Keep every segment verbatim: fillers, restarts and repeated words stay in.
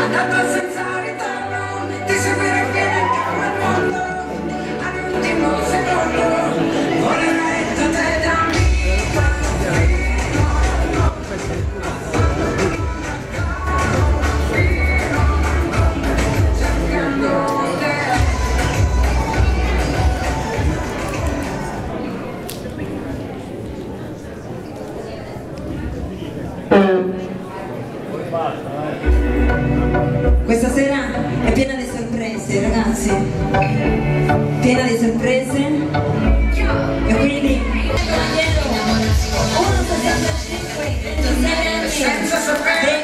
andata senza ritorno, ti seguirei fino in capo al mondo, all'ultimo secondo, volerai da te da me. Questa sera è piena di sorprese, ragazzi, piena di sorprese, e quindi uno sessantacinque senza sapere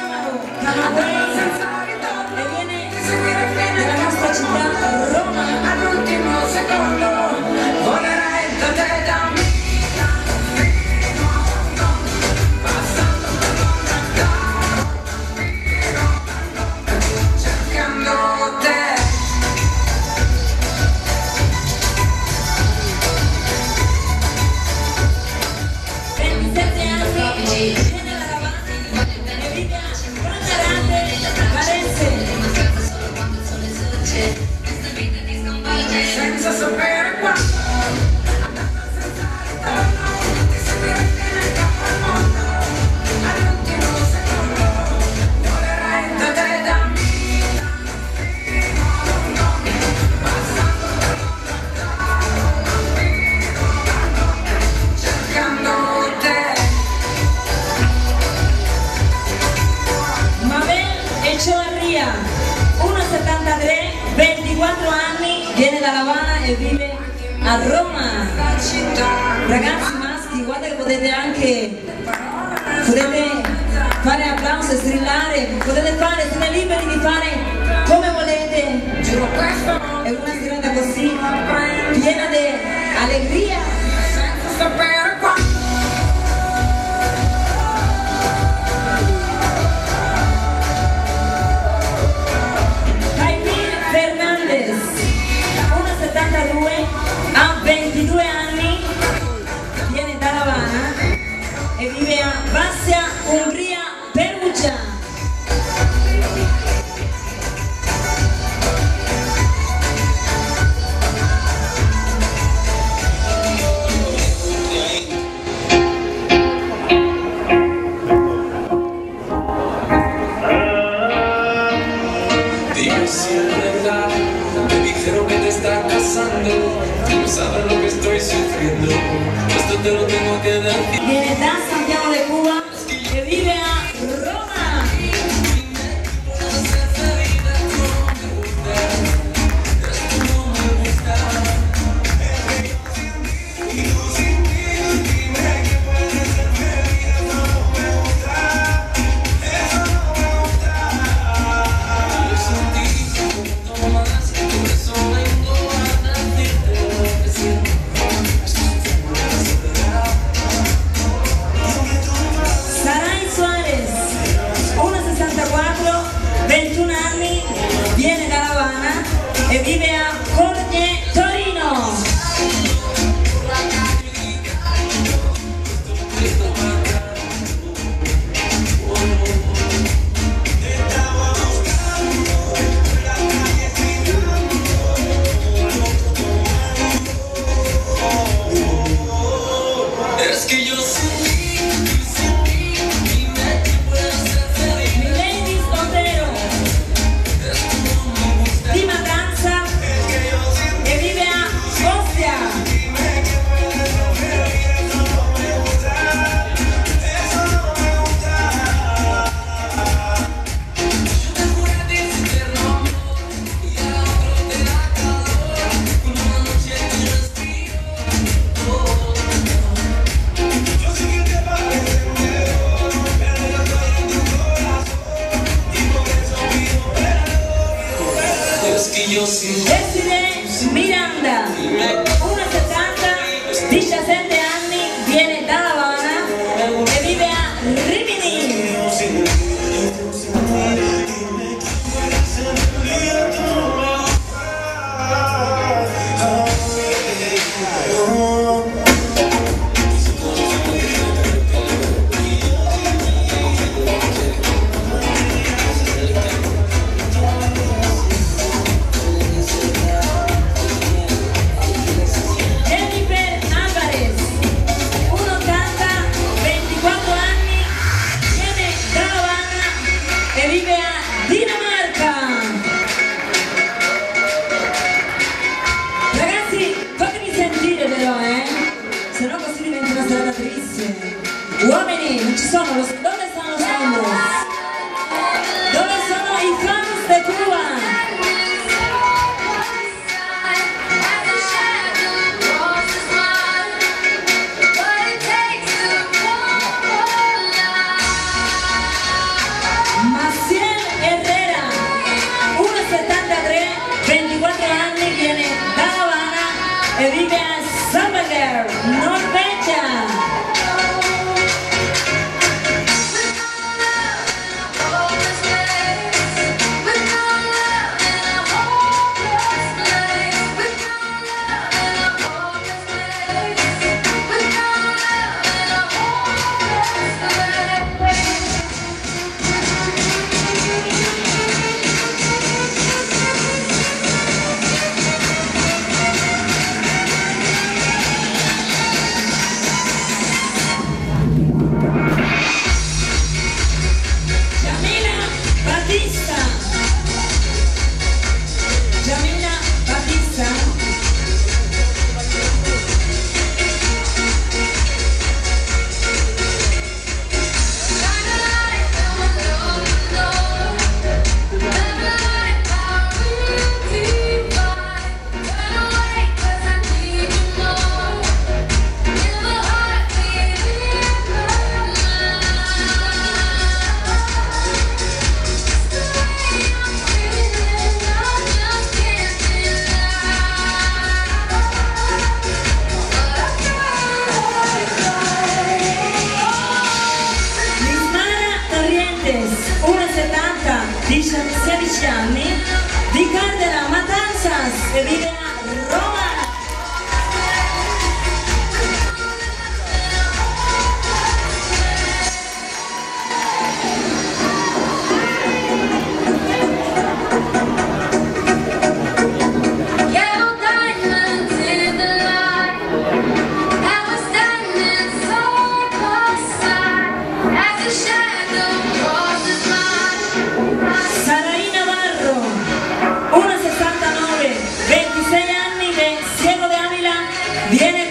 e viene dalla nostra città, Roma, All'ultimo secondo, volerai da te da me. Senza sapere quando, andata senza ritorno, ti seguirei fino in capo al mondo, all'ultimo secondo, volerai da te da me, passando per lontano, cercando te. Mabel Echevarria, uno settantatré, ventiquattro anni, viene da La Habana e vive a Roma. Ragazzi maschi, guarda che potete anche potete fare applauso e strillare, potete fare, siete liberi di fare come volete. È una serata così piena di allegria, Senza sapere quando. uno settantadue, ha ventidue anni, viene da La Habana e vive a Vassia, Umbria, Perugia. Stavanger, Norvegia. sedici anni, di Cardena Matanzas e vive a Roma. Viene